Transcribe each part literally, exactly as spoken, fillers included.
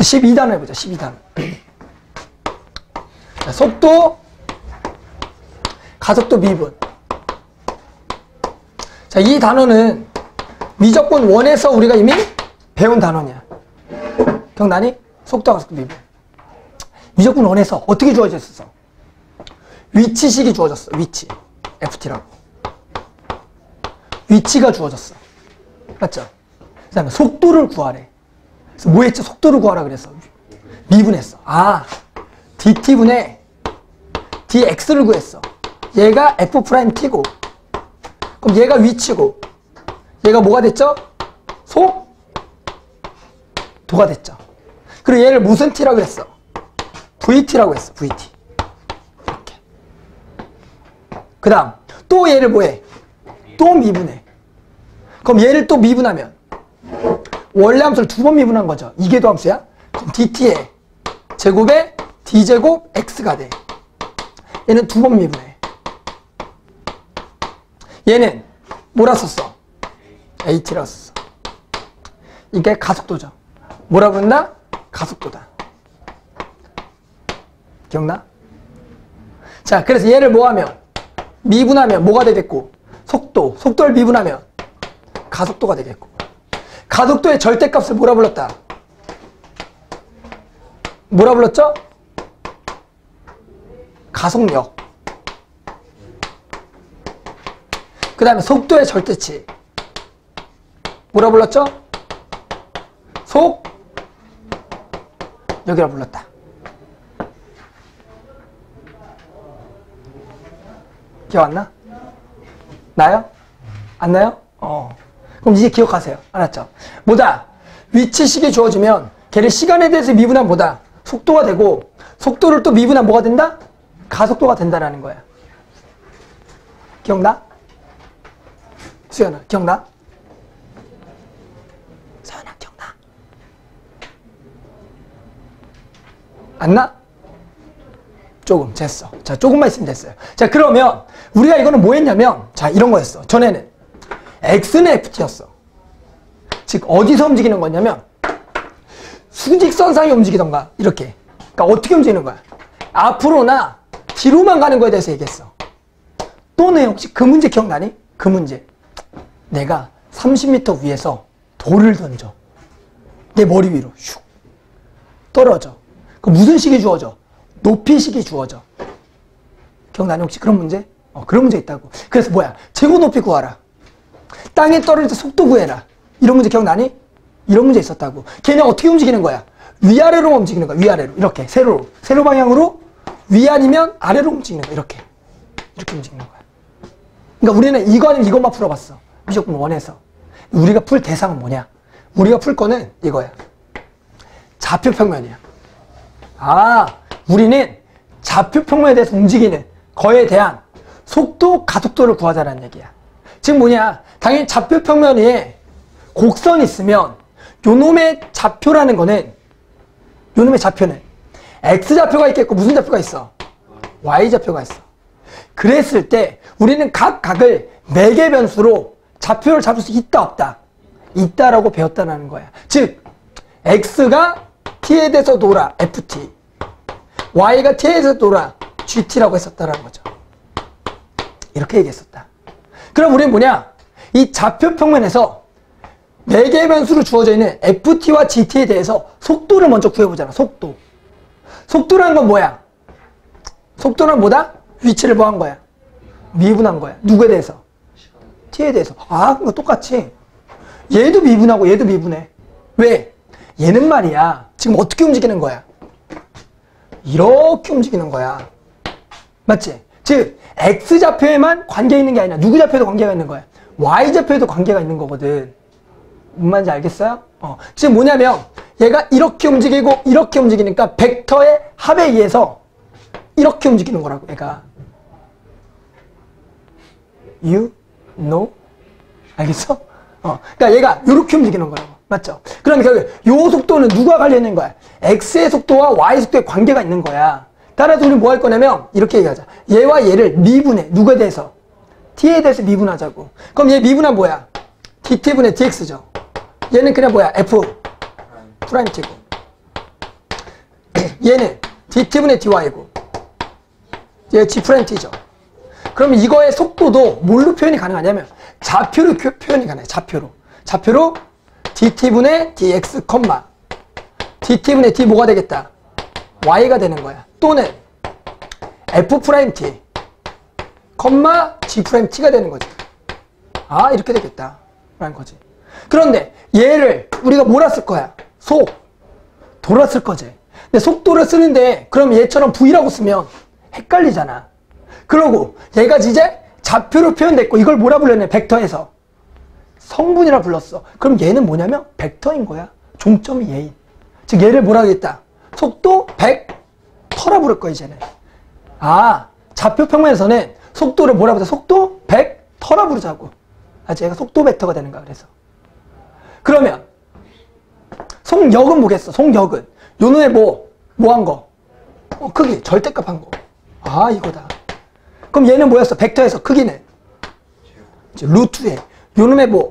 십이 단원 해보자. 십이 단원. 자, 속도, 가속도 미분. 자, 이 단원은 미적분 원에서 우리가 이미 배운 단원이야. 기억나니? 속도, 가속도 미분. 미적분 원에서 어떻게 주어졌어? 위치식이 주어졌어. 위치. 에프티라고. 위치가 주어졌어. 맞죠? 그 다음에 속도를 구하래. 그래서 뭐 했죠? 속도를 구하라 그랬어. 미분했어. 아, dt분의 dx를 구했어. 얘가 f't고, 그럼 얘가 위치고, 얘가 뭐가 됐죠? 속도가 됐죠. 그리고 얘를 무슨 t라고 했어? vt라고 했어. vt. 이렇게. 그 다음 또 얘를 뭐해? 또 미분해. 그럼 얘를 또 미분하면 원래 함수를 두 번 미분한 거죠. 이게 도 함수야? 그럼 dt의 제곱에 d제곱 x가 돼. 얘는 두 번 미분해. 얘는 뭐라 썼어? at라고 썼어. 이게 가속도죠. 뭐라 부른다? 가속도다. 기억나? 자, 그래서 얘를 뭐하면? 미분하면 뭐가 되겠고? 속도. 속도를 미분하면 가속도가 되겠고. 가속도의 절대값을 뭐라 불렀다? 뭐라 불렀죠? 가속력. 그 다음에 속도의 절대치. 뭐라 불렀죠? 속, 여기라 불렀다. 기억 안 나? 나요? 안 나요? 어. 그럼 이제 기억하세요. 알았죠? 뭐다? 위치식이 주어지면 걔를 시간에 대해서 미분하면 뭐다? 속도가 되고, 속도를 또 미분하면 뭐가 된다? 가속도가 된다라는 거야. 기억나? 수연아, 기억나? 수연아, 기억나? 안 나? 조금 됐어. 자, 조금만 있으면 됐어요. 자, 그러면 우리가 이거는 뭐 했냐면, 자, 이런 거였어. 전에는 x는 ft였어. 즉 어디서 움직이는 거냐면 수직선상에 움직이던가 이렇게. 그러니까 어떻게 움직이는 거야? 앞으로나 뒤로만 가는 거에 대해서 얘기했어. 또는 혹시 그 문제 기억나니? 그 문제. 내가 삼십 미터 위에서 돌을 던져. 내 머리 위로 슉 떨어져. 그 무슨 식이 주어져? 높이식이 주어져. 기억나니 혹시 그런 문제? 어, 그런 문제 있다고. 그래서 뭐야? 최고 높이 구하라. 땅에 떨어질 때 속도 구해라. 이런 문제 기억나니? 이런 문제 있었다고. 걔는 어떻게 움직이는 거야? 위아래로 움직이는 거야. 위아래로. 이렇게. 세로. 세로 방향으로 위 아니면 아래로 움직이는 거야. 이렇게. 이렇게 움직이는 거야. 그러니까 우리는 이거 아니면 이것만 풀어봤어. 미적분 원에서. 우리가 풀 대상은 뭐냐? 우리가 풀 거는 이거야. 좌표평면이야. 아, 우리는 좌표평면에 대해서 움직이는 거에 대한 속도, 가속도를 구하자라는 얘기야. 지금 뭐냐? 당연히 좌표평면 위에 곡선이 있으면 요놈의 좌표라는 거는, 요놈의 좌표는 x좌표가 있겠고 무슨 좌표가 있어? y좌표가 있어. 그랬을 때 우리는 각 각을 매개 변수로 좌표를 잡을 수 있다 없다? 있다라고 배웠다는 거야. 즉 x가 t에 대해서 돌아 ft, y가 t에 대해서 돌아 gt라고 했었다라는 거죠. 이렇게 얘기했었다. 그럼 우리는 뭐냐? 이 좌표 평면에서 매개 변수로 주어져 있는 ft와 gt에 대해서 속도를 먼저 구해보잖아. 속도. 속도라는 건 뭐야? 속도는 뭐다? 위치를 뭐 한 거야? 미분한 거야. 누구에 대해서? t에 대해서. 아, 그거 똑같이. 얘도 미분하고 얘도 미분해. 왜? 얘는 말이야. 지금 어떻게 움직이는 거야? 이렇게 움직이는 거야. 맞지? 즉 x좌표에만 관계 있는 게 아니라 누구 좌표에도 관계가 있는 거야. y좌표에도 관계가 있는 거거든. 무슨 말인지 알겠어요? 어. 지금 뭐냐면 얘가 이렇게 움직이고 이렇게 움직이니까 벡터의 합에 의해서 이렇게 움직이는 거라고. 얘가 You know? 알겠어? 어. 그러니까 얘가 이렇게 움직이는 거라고. 맞죠? 그러면 결국 요 속도는 누가 관련 있는 거야? x의 속도와 y 속도에 관계가 있는 거야. 따라서 우리 뭐 할 거냐면 이렇게 얘기하자. 얘와 얘를 미분해. 누구에 대해서? t에 대해서 미분하자고. 그럼 얘 미분은 뭐야? dt분의 dx죠. 얘는 그냥 뭐야? f 프라임 t고. 얘는 dt분의 dy고 얘 g 프라임 t죠. 그럼 이거의 속도도 뭘로 표현이 가능하냐면 좌표로 표현이 가능해요. 좌표로. 좌표로 dt분의 dx, dt분의 d 뭐가 되겠다? y가 되는 거야. 또는 f't, g't가 되는 거지. 아, 이렇게 되겠다. 라는 거지. 그런데 얘를 우리가 뭐라 쓸 거야? 속, 도라 쓸 거지. 근데 속도를 쓰는데 그럼 얘처럼 v라고 쓰면 헷갈리잖아. 그러고 얘가 이제 좌표로 표현됐고 이걸 뭐라 불렀냐? 벡터에서 성분이라 불렀어. 그럼 얘는 뭐냐면 벡터인 거야. 종점이 얘인. 즉 얘를 뭐라 하겠다? 속도 벡터라 부를 거야 이제는. 아, 좌표 평면에서는 속도를 뭐라 부르자? 속도 벡터라 부르자고. 아, 얘가 속도 벡터가 되는 거야. 그래서 그러면 속력은 뭐겠어? 속력은 요 놈의 뭐, 뭐 한 거? 어, 크기, 절대값 한 거. 아, 이거다. 그럼 얘는 뭐였어? 벡터에서 크기는? 이제 루트에 요 놈의 뭐?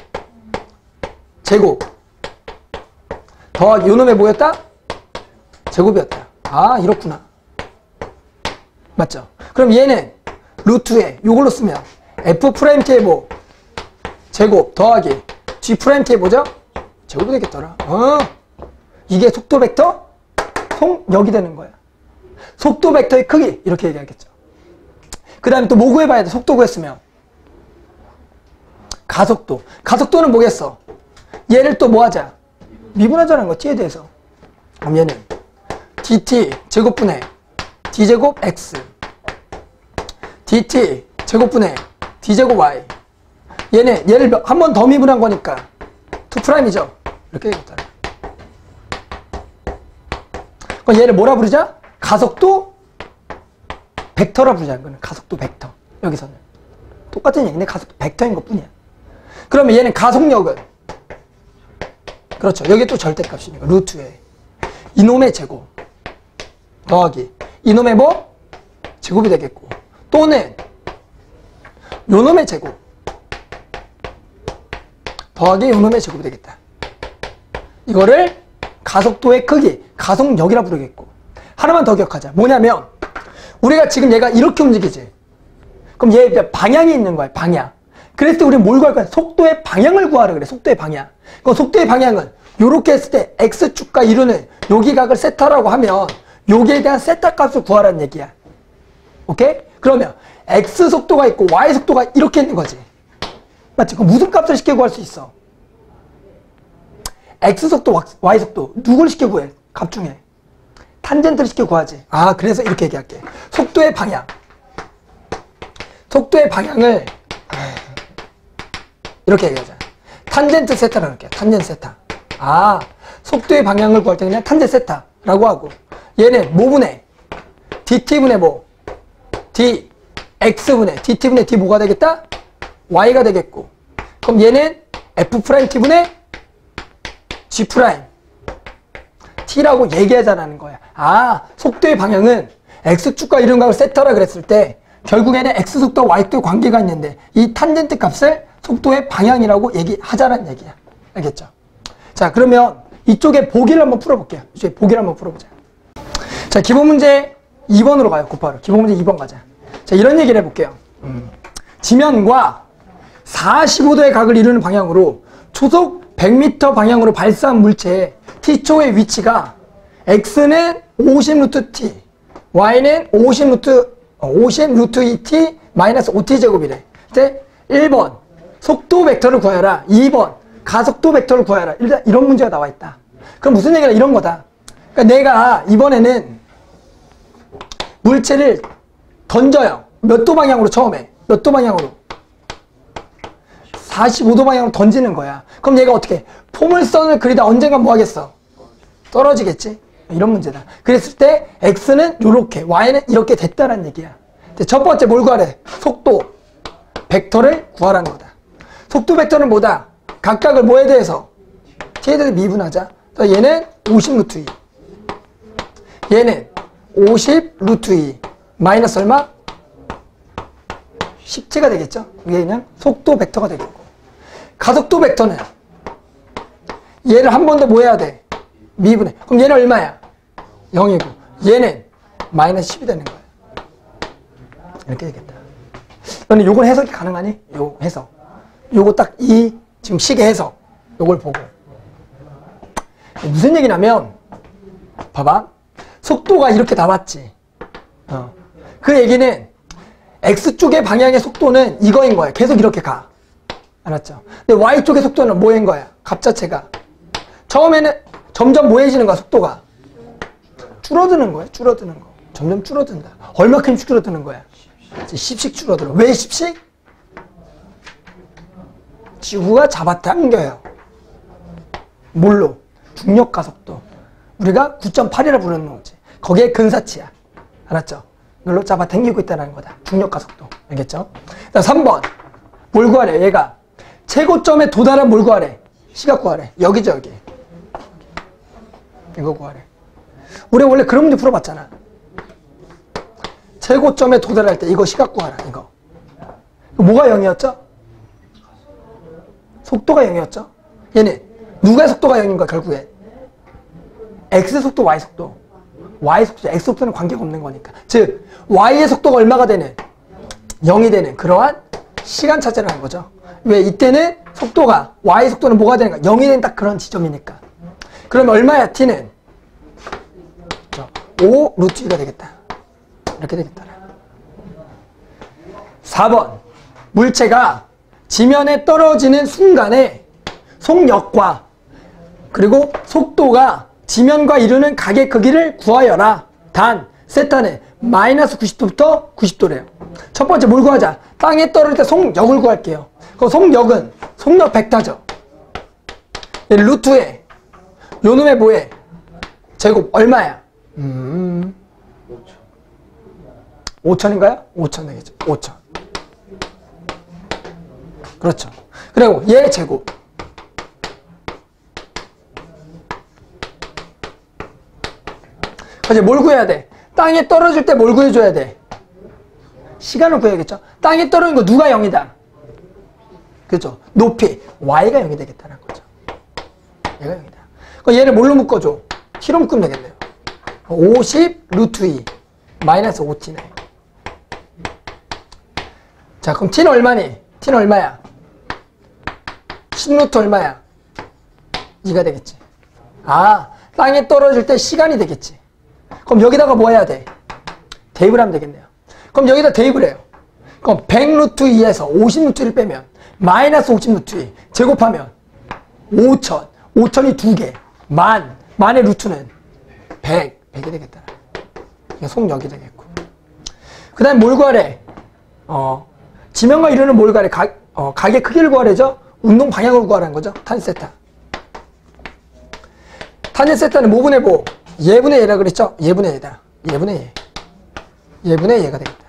제곱. 더하기 요 놈의 뭐였다? 제곱이었다. 아, 이렇구나. 맞죠? 그럼 얘는 루트에 요걸로 쓰면 f't의 뭐? 제곱 더하기 g't의 뭐죠? 제곱이 되겠더라. 어, 이게 속도 벡터? 속력이 되는 거야. 속도 벡터의 크기 이렇게 얘기하겠죠. 그 다음에 또 뭐 구해봐야 돼? 속도 구했으면 가속도. 가속도는 뭐겠어? 얘를 또 뭐 하자? 미분하자는 거 t에 대해서. 그럼 얘는 dt 제곱분의 d제곱 x dt 제곱분의 d제곱 y. 얘는 얘를 한 번 더 미분한 거니까 투 프라임이죠. 이렇게 되겠다. 그럼 얘를 뭐라 부르자? 가속도 벡터라 부르자는 거는 가속도 벡터. 여기서는 똑같은 얘기인데 가속도 벡터인 것 뿐이야. 그러면 얘는 가속력은 그렇죠. 여기 또 절대값이니까 루트에 이놈의 제곱 더하기 이놈의 뭐? 제곱이 되겠고 또는 요놈의 제곱 더하기 요놈의 제곱이 되겠다. 이거를 가속도의 크기, 가속력이라 부르겠고 하나만 더 기억하자. 뭐냐면 우리가 지금 얘가 이렇게 움직이지. 그럼 얘 방향이 있는 거야. 방향. 그랬을 때 우리는 뭘 구할 거야? 속도의 방향을 구하라 그래. 속도의 방향. 그럼 속도의 방향은 요렇게 했을 때 x축과 이루는 요기각을 세타라고 하면 여기에 대한 세타 값을 구하라는 얘기야. 오케이? 그러면 x 속도가 있고 y 속도가 이렇게 있는 거지. 맞지? 그럼 무슨 값을 쉽게 구할 수 있어? x 속도, y 속도 누굴 쉽게 구해? 값 중에 탄젠트를 쉽게 구하지. 아, 그래서 이렇게 얘기할게. 속도의 방향. 속도의 방향을 이렇게 얘기하자. 탄젠트 세타라고 할게요. 탄젠트 세타. 아, 속도의 방향을 구할 때 그냥 탄젠트 세타라고 하고 얘는 뭐분의 dt분의 뭐? d, x분의 dt분의 d 뭐가 되겠다? y가 되겠고 그럼 얘는 f't분의 g' t라고 얘기하자라는 거야. 아, 속도의 방향은 x축과 이런 값을 세타라 그랬을 때 결국에는 x속도와 y속도의 관계가 있는데 이 탄젠트 값을 속도의 방향이라고 얘기하자라는 얘기야. 알겠죠? 자, 그러면 이쪽에 보기를 한번 풀어볼게요. 이쪽에 보기를 한번 풀어보자. 자, 기본 문제 이 번으로 가요. 곧바로 기본 문제 이 번 가자. 자, 이런 얘기를 해볼게요. 음. 지면과 사십오 도의 각을 이루는 방향으로 초속 백 미터 방향으로 발사한 물체의 t초의 위치가 x는 오십 루트 t, y는 오십 루트, 오십 루트 이 티 마이너스 오 티 제곱이래. 이제 일 번 속도 벡터를 구하여라. 이 번 가속도 벡터를 구하여라. 일단 이런 문제가 나와 있다. 그럼 무슨 얘기냐? 이런 거다. 그러니까 내가 이번에는 물체를 던져요. 몇 도 방향으로 처음에? 몇 도 방향으로? 사십오 도 방향으로 던지는 거야. 그럼 얘가 어떻게? 포물선을 그리다 언젠가 뭐 하겠어? 떨어지겠지? 이런 문제다. 그랬을 때 x는 요렇게, y는 이렇게 됐다는 얘기야. 첫 번째 뭘 구하래? 속도 벡터를 구하라는 거다. 속도 벡터는 뭐다? 각각을 뭐에 대해서? t에 대해서 미분하자. 얘는 오십 루트 이. 얘는 오십 루트 이. 마이너스 얼마? 십 티가 되겠죠? 얘는 속도 벡터가 되겠고. 가속도 벡터는 얘를 한 번 더 뭐 해야 돼? 미분해. 그럼 얘는 얼마야? 영이고 얘는 마이너스 십이 되는 거야. 이렇게 되겠다. 근데 요건 해석이 가능하니? 요 해석. 요거 딱 이 지금 식의 해석. 요걸 보고. 무슨 얘기냐면 봐봐. 속도가 이렇게 나왔지. 어. 그 얘기는 X쪽의 방향의 속도는 이거인 거야. 계속 이렇게 가. 알았죠? 근데 Y쪽의 속도는 뭐인 거야? 값 자체가. 처음에는 점점 뭐해지는 거야, 속도가. 줄어드는 거야, 줄어드는 거. 점점 줄어든다. 얼마큼 줄어드는 거야? 십씩 줄어들어. 왜 십씩? 지구가 잡아당겨요. 뭘로? 중력 가속도. 우리가 구 점 팔이라 부르는 거지. 거기에 근사치야. 알았죠? 이걸로 잡아당기고 있다는 거다. 중력 가속도. 알겠죠? 자, 삼 번. 뭘 구하래? 얘가 최고점에 도달한 뭘 구하래? 시각 구하래. 여기죠, 여기. 이거 구하래. 우리 원래 그런 문제 풀어봤잖아. 최고점에 도달할 때 이거 시각 구하라. 이거. 뭐가 영이었죠? 속도가 영이었죠? 얘는 누가 속도가 영인가 결국에? X 속도, Y 속도. Y 속도, X 속도는 관계가 없는 거니까. 즉 Y의 속도가 얼마가 되는? 영이 되는 그러한 시간 차지라는 거죠. 왜? 이때는 속도가 Y 속도는 뭐가 되는가? 영이 되는 딱 그런 지점이니까. 그러면 얼마야? T는? 오 루트 이가 되겠다. 이렇게 되겠다. 사 번. 물체가 지면에 떨어지는 순간에 속력과 그리고 속도가 지면과 이루는 각의 크기를 구하여라. 단 세타는 마이너스 구십 도부터 구십 도래요. 첫 번째 뭘 구하자? 땅에 떨어질 때 속력을 구할게요. 그 속력은 속력 벡터죠. 루트에 요 놈의 뭐에? 제곱 얼마야? 음. 오천인가요? 오천 되겠죠. 오천. 그렇죠. 그리고 얘 제곱. 이제 뭘 구해야 돼? 땅에 떨어질 때 뭘 구해줘야 돼? 시간을 구해야겠죠. 땅에 떨어지는 거 누가 영이다? 그렇죠. 높이. Y가 영이 되겠다는 거죠. 얘가 영이다. 그럼 얘를 뭘로 묶어줘? T로 묶으면 되겠네요. 오십 루트 이 마이너스 오 티네. 자, 그럼 T는 얼마니? T는 얼마야? 십 루트 얼마야? 이가 되겠지. 아, 땅에 떨어질 때 시간이 되겠지. 그럼 여기다가 뭐 해야 돼? 대입을 하면 되겠네요. 그럼 여기다 대입을 해요. 그럼 백 루트 이에서 오십 루트를 빼면 마이너스 오십 루트 이 제곱하면 오천. 오천이 두 개. 만. 만의 루트는 백. 백이 되겠다. 이게 속력이 되겠고. 그 다음에 뭘 구하래? 어, 지면과 이루는 뭘 구하래? 각, 어, 각의 크기를 구하래죠? 운동 방향으로 구하라는 거죠? 탄 세타. 탄젠 세타는 뭐분의 뭐? 예분의 예라 그랬죠? 예분의 예다. 예분의 예. 예분의 예가 되겠다.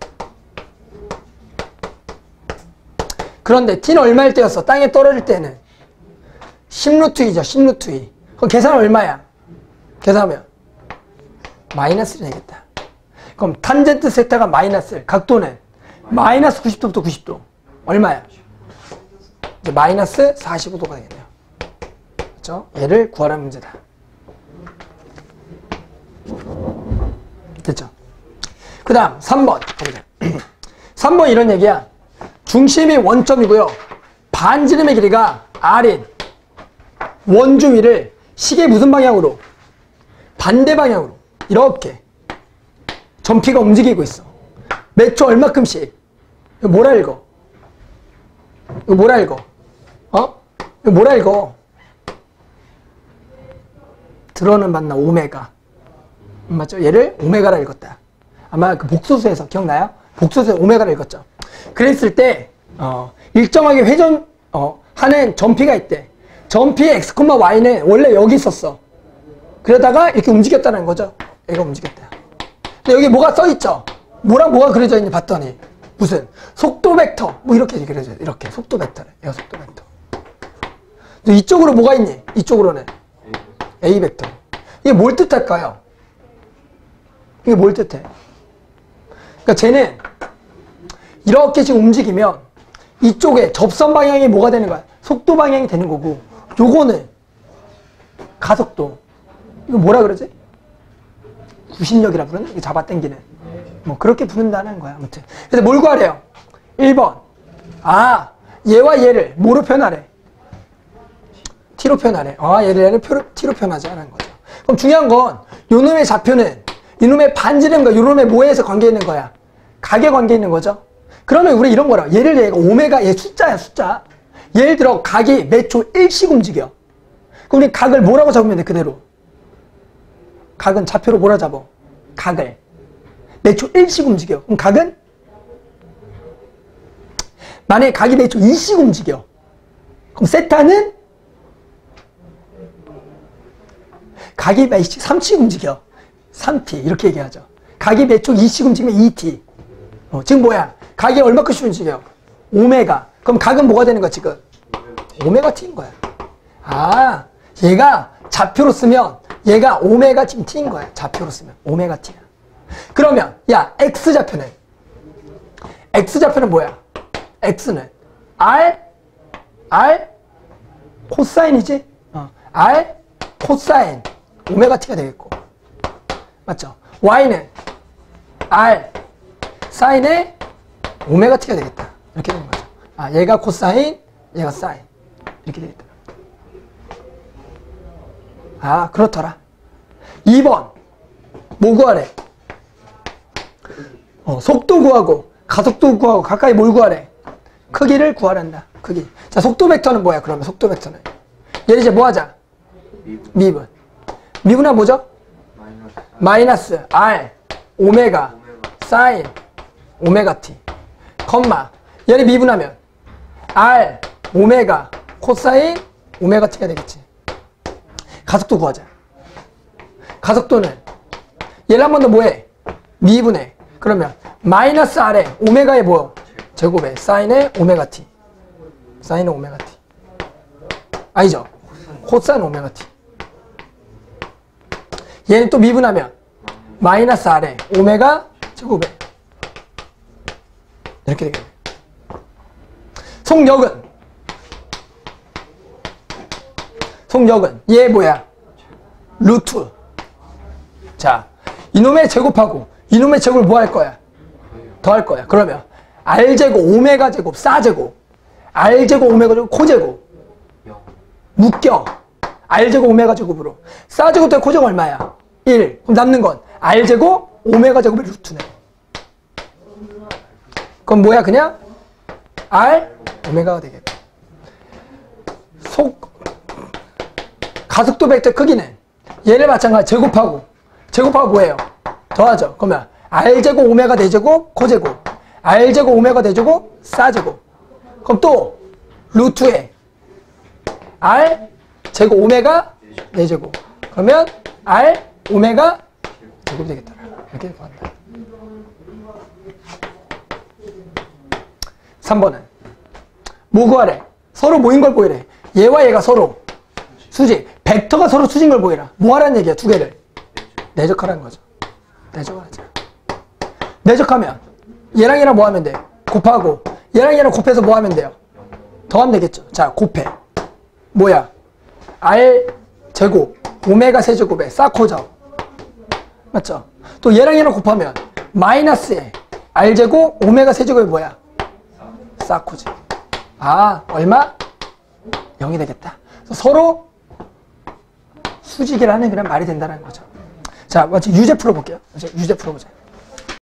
그런데 T는 얼마일 때였어? 땅에 떨어질 때는 십 루트 이죠. 십 루트 이. 그럼 계산은 얼마야? 계산하면 마이너스를 내겠다. 그럼 탄젠트 세타가 마이너스, 각도는 마이너스 구십 도부터 구십 도. 얼마야? 이제 마이너스 사십오 도가 되겠네요. 그렇죠? 얘를 구하라는 문제다. 됐죠? 그 다음 삼 번 가보자. 삼 번 이런 얘기야. 중심이 원점이고요. 반지름의 길이가 R인 원주 위를 시계 무슨 방향으로? 반대 방향으로 이렇게 점피가 움직이고 있어. 몇 초 얼마큼씩? 이거 뭐라 읽어? 이거 뭐라 읽어? 어? 이거 뭐라 읽어? 들어는 맞나? 오메가. 맞죠? 얘를 오메가라 읽었다. 아마 그 복소수에서 기억나요? 복소수에 오메가를 읽었죠. 그랬을 때 어, 일정하게 회전 어, 하는 점피가 있대. 점피의 x, y는 원래 여기 있었어. 그러다가 이렇게 움직였다는 거죠. 얘가 움직였다. 근데 여기 뭐가 써있죠? 뭐랑 뭐가 그려져 있니 봤더니 무슨 속도 벡터 뭐 이렇게 그려져. 이렇게 속도 벡터래. 얘가 속도 벡터. 이쪽으로 뭐가 있니? 이쪽으로는 A 벡터. 이게 뭘 뜻할까요? 이게 뭘 뜻해? 그러니까 쟤는 이렇게 지금 움직이면 이쪽에 접선 방향이 뭐가 되는 거야? 속도 방향이 되는 거고, 요거는 가속도. 이거 뭐라 그러지? 구신력이라 부르는? 이게 잡아당기는. 뭐 그렇게 부른다는 거야. 아무튼. 그래서 뭘 구하래요? 일 번. 아, 얘와 얘를 뭐로 표현하래? t로 표현하래. 아, 얘를 얘를 표로, t로 표현하자는 거죠. 그럼 중요한 건 요놈의 좌표는 이놈의 반지름과 요놈의 뭐에서 관계 있는 거야? 각에 관계 있는 거죠. 그러면 우리 이런 거라. 얘를 얘가 오메가 얘 숫자야 숫자. 예를 들어 각이 몇 초 일씩 움직여. 그럼 우리 각을 뭐라고 잡으면 돼? 그대로. 각은 좌표로 뭐라 잡어? 각을. 몇 초 일씩 움직여. 그럼 각은? 만약에 각이 몇 초 이씩 움직여. 그럼 세타는? 각이 몇 초 삼씩 움직여. 삼 티 이렇게 얘기하죠. 각이 몇 초 이씩 움직이면 이 티. 어, 지금 뭐야? 각이 얼마큼씩 움직여? 오메가. 그럼 각은 뭐가 되는 거야 지금? 오메가 t인 거야. 아, 얘가 좌표로 쓰면 얘가 오메가 지금 t인 거야. 좌표로 쓰면 오메가 t야. 그러면 야 x좌표는 x좌표는 뭐야? x는 r r 코사인이지? 어, r 코사인 오메가 t가 되겠고, 맞죠? y는 r 사인의 오메가 t가 되겠다. 이렇게 되는 거죠. 아, 얘가 코사인, 얘가 사인. 이렇게 되겠다. 아, 그렇더라. 이 번. 뭐 구하래? 어, 속도 구하고, 가속도 구하고, 가까이 뭘 구하래? 크기를 구하란다. 크기. 자, 속도 벡터는 뭐야, 그러면? 속도 벡터는. 얘를 이제 뭐 하자? 미분. 미분. 미분은 뭐죠? 마이너스. 마이너스 R, 오메가, 오메가, 사인, 오메가 t. 컴마. 얘를 미분하면 R, 오메가, 코사인, 오메가 t가 되겠지. 가속도 구하자. 가속도는 얘를 한 번 더 뭐해? 미분해. 그러면 마이너스 R에 오메가에 뭐? 제곱에 사인의 오메가 t. 사인의 오메가 t. 아니죠? 코사인 오메가 t. 얘는 또 미분하면 마이너스 R에 오메가 제곱에 이렇게 되겠네. 속력은 속력은 얘 뭐야? 루트. 자, 이놈의 제곱하고 이놈의 제곱을 뭐 할 거야? 더 할 거야. 그러면 R제곱, 오메가 제곱, 사제곱, R제곱, 오메가 제곱, 코제곱 묶여. R제곱, 오메가 제곱으로. 사제곱 대 코제곱 얼마야? 일. 그럼 남는 건 R제곱, 오메가 제곱의 루트네. 그럼 뭐야? 그냥 R, 오메가가 되겠다. 속 가속도 벡터 크기는 얘를 마찬가지 제곱하고 제곱하고 뭐예요? 더하죠. 그러면 R제곱, 오메가 대제곱, 코제곱, R제곱, 오메가 대제곱, 사제곱. 그럼 또 루트에 R 제곱, 오메가 네제곱. 그러면 R, 오메가 제곱이 되겠다. 이렇게 구한다. 삼 번은 뭐 구하래? 서로 모인 걸 보이래. 얘와 얘가 서로 수직. 벡터가 서로 수직인 걸 보이라. 뭐 하라는 얘기야? 두 개를 내적하라는 거죠. 내적하자. 내적하면 얘랑 얘랑 뭐 하면 돼? 곱하고 얘랑 얘랑 곱해서 뭐 하면 돼요? 더하면 되겠죠. 자, 곱해. 뭐야? R 제곱 오메가 세제곱에 사코죠. 맞죠? 또 얘랑 얘랑 곱하면 마이너스에 R 제곱 오메가 세제곱이 뭐야? 사코지. 아, 얼마? 영이 되겠다. 서로 수직이라는 그런 말이 된다는 거죠. 자, 마치 유제 풀어볼게요. 유제 풀어보자.